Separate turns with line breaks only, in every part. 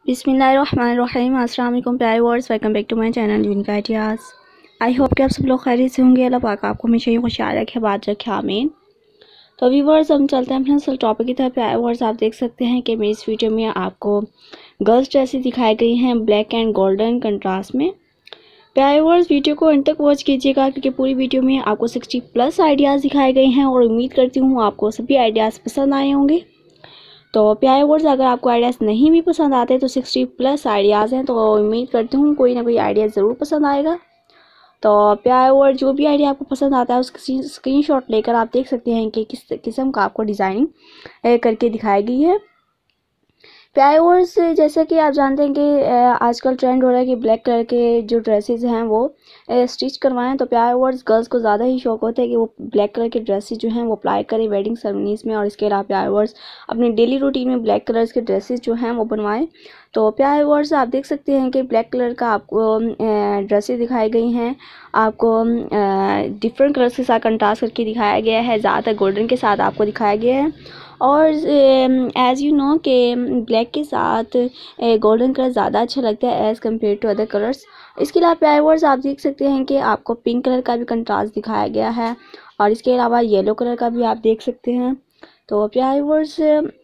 बिस्मिल्लाहिर्रहमानिर्रहीम। अस्सलाम वालेकुम प्यारे viewers, welcome back to my channel unique ideas. I hope कि आप सब लोग खैरियत से होंगे। अल्लाह पाक आपको हमेशा ही खुशहाल रखे, बात रखे, आमीन। तो व्यूअर्स हम चलते हैं अपने असल टॉपिक की तरफ। प्यारे व्यूअर्स, आप देख सकते हैं कि मेरी इस वीडियो में आपको गर्ल्स ड्रेसेस दिखाई गई हैं ब्लैक एंड गोल्डन कंट्रास्ट में। प्यारे व्यूअर्स, वीडियो को अंत तक वॉच कीजिएगा क्योंकि पूरी वीडियो में आपको 60+ आइडियाज़ दिखाए गए हैं और उम्मीद करती हूँ आपको सभी आइडियाज़ पसंद आए होंगे। तो प्यारे व्यूअर्स, अगर आपको आइडियाज़ नहीं भी पसंद आते तो 60+ आइडियाज़ हैं, तो उम्मीद करती हूँ कोई ना कोई आइडिया ज़रूर पसंद आएगा। तो प्यारे व्यूअर्स, जो भी आइडिया आपको पसंद आता है उसकी स्क्रीनशॉट लेकर आप देख सकते हैं कि किस किस्म का आपको डिज़ाइनिंग करके दिखाई गई है। प्यारे व्यूअर्स, जैसा कि आप जानते हैं कि आजकल ट्रेंड हो रहा है कि ब्लैक कलर के जो ड्रेसेस हैं वो स्टिच करवाएं। तो प्यारे व्यूअर्स, गर्ल्स को ज़्यादा ही शौक होता है कि वो ब्लैक कलर के ड्रेसेस जो हैं वो अप्लाई करें वेडिंग सेरेमनीज़ में, और इसके अलावा प्यारे व्यूअर्स अपनी डेली रूटीन में ब्लैक कलर्स के ड्रेसेस जो हैं वो बनवाएं। तो प्यारे व्यूअर्स, आप देख सकते हैं कि ब्लैक कलर का आपको ड्रेसेस दिखाई गई हैं। आपको डिफरेंट कलर्स के साथ कंट्रास्ट करके दिखाया गया है, ज़्यादातर गोल्डन के साथ आपको दिखाया गया है। और एज़ यू नो कि ब्लैक के साथ गोल्डन कलर ज़्यादा अच्छा लगता है as compare to other colours. इसके अलावा प्यारे व्यूअर्स, आप देख सकते हैं कि आपको पिंक कलर का भी कंट्रास्ट दिखाया गया है और इसके अलावा येलो कलर का भी आप देख सकते हैं। तो प्यारे व्यूअर्स,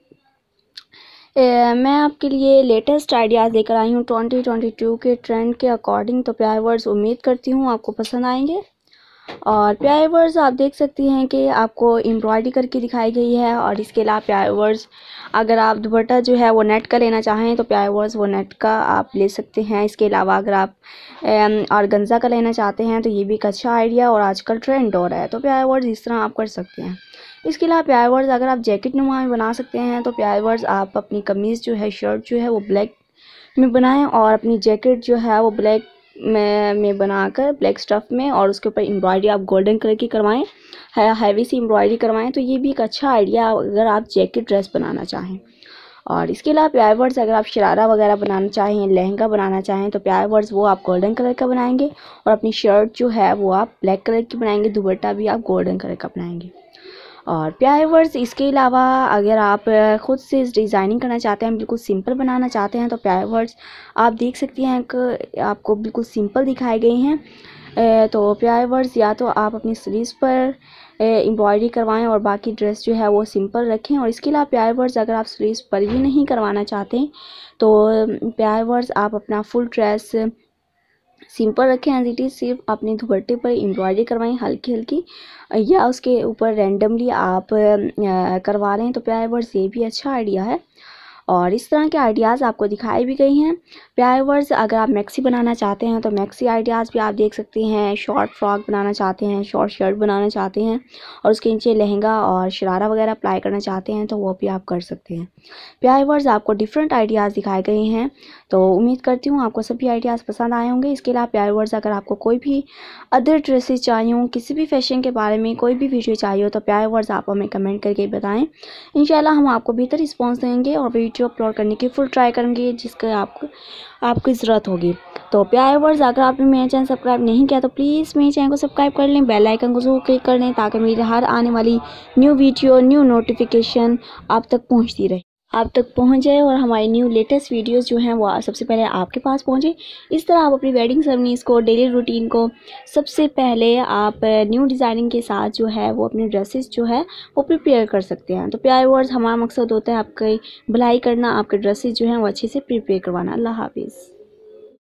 मैं आपके लिए लेटेस्ट आइडियाज़ लेकर आई हूँ 2022 के ट्रेंड के अकॉर्डिंग। तो प्यारे व्यूअर्स, उम्मीद करती हूँ आपको पसंद आएंगे। और प्यारे व्यूअर्स, आप देख सकती हैं कि आपको एम्ब्रॉयडरी करके दिखाई गई है। और इसके अलावा प्यारे व्यूअर्स, अगर आप दुपट्टा जो है वो नेट का लेना चाहें तो प्यारे व्यूअर्स वो नेट का आप ले सकते हैं। इसके अलावा अगर आप ऑर्गेन्जा का लेना चाहते हैं तो ये भी एक अच्छा आइडिया और आजकल ट्रेंड हो रहा है। तो प्यारे व्यूअर्स, इस तरह आप कर सकते हैं। इसके अलावा प्यारे व्यूअर्स, अगर आप जैकेट नुमा में बना सकते हैं तो प्यारे व्यूअर्स आप अपनी कमीज़ जो है, शर्ट जो है वो ब्लैक में बनाएं और अपनी जैकेट जो है वो ब्लैक में बनाकर ब्लैक स्टफ़ में, और उसके ऊपर एम्ब्रॉयडरी आप गोल्डन कलर की करवाएं, हैवी सी एम्ब्रॉयडरी करवाएं। तो ये भी एक अच्छा आइडिया अगर आप जैकेट ड्रेस बनाना चाहें। और इसके अलावा प्यारे व्यूअर्स, अगर आप शरारा वगैरह बनाना चाहें, लहंगा बनाना चाहें तो प्यारे व्यूअर्स वो आप गोल्डन कलर का बनाएंगे और अपनी शर्ट जो है वो आप ब्लैक कलर की बनाएंगे, दुपट्टा भी आप गोल्डन कलर का बनाएंगे। और प्यारे व्यूअर्स, इसके अलावा अगर आप ख़ुद से डिज़ाइनिंग करना चाहते हैं, बिल्कुल सिंपल बनाना चाहते हैं तो प्यारे व्यूअर्स आप देख सकती हैं कि आपको बिल्कुल सिंपल दिखाई गई हैं। तो प्यारे व्यूअर्स, या तो आप अपनी स्लीव्स पर एम्ब्रॉयडरी करवाएं और बाकी ड्रेस जो है वो सिंपल रखें। और इसके अलावा प्यारे व्यूअर्स, अगर आप स्लीव्स पर भी नहीं करवाना चाहते तो प्यारे व्यूअर्स आप अपना फुल ड्रेस सिंपल रखें एज इट इज़, सिर्फ अपने दुपट्टे पर एम्ब्रॉयडरी करवाएं हल्की हल्की, या उसके ऊपर रैंडमली आप करवा लें। तो प्यारे व्यूअर्स, ये भी अच्छा आइडिया है। और इस तरह के आइडियाज़ आपको दिखाई भी गई हैं। प्यारे व्यूअर्स, अगर आप मैक्सी बनाना चाहते हैं तो मैक्सी आइडियाज़ भी आप देख सकते हैं। शॉर्ट फ्रॉक बनाना चाहते हैं, शॉर्ट शर्ट बनाना चाहते हैं और उसके नीचे लहंगा और शरारा वगैरह अप्लाई करना चाहते हैं तो वो भी आप कर सकते हैं। प्यारे व्यूअर्स, आपको डिफरेंट आइडियाज़ दिखाए गए हैं, तो उम्मीद करती हूँ आपको सभी आइडियाज़ पसंद आए होंगे। इसके अलावा प्यारे व्यूअर्स, अगर आपको कोई भी अदर ड्रेसेस चाहिए हो, किसी भी फैशन के बारे में कोई भी वीडियो चाहिए हो तो प्यारे व्यूअर्स आप हमें कमेंट करके बताएं। इंशाल्लाह हम आपको बेहतर रिस्पॉन्स देंगे और वीडियो अपलोड करने की फुल ट्राई करेंगे जिसका आपको ज़रूरत होगी। तो प्यारे व्यूअर्स, अगर आपने मेरा चैनल सब्सक्राइब नहीं किया तो प्लीज़ मेरे चैनल को सब्सक्राइब कर लें, बेल आइकन को ज़रूर क्लिक कर लें ताकि मेरी हर आने वाली न्यू वीडियो, न्यू नोटिफिकेशन आप तक पहुंचती रहे, आप तक पहुंच जाए और हमारी न्यू लेटेस्ट वीडियोस जो हैं वो सबसे पहले आपके पास पहुंचे। इस तरह आप अपनी वेडिंग सेरेमनीज़ को, डेली रूटीन को सबसे पहले आप न्यू डिज़ाइनिंग के साथ जो है वो अपने ड्रेसेस जो है वो प्रिपेयर कर सकते हैं। तो प्यारे व्यूअर्स, हमारा मकसद होता है आपकी भलाई करना, आपके ड्रेसेस जो हैं वो अच्छे से प्रिपेयर करवाना। अल्लाह हाफिज़।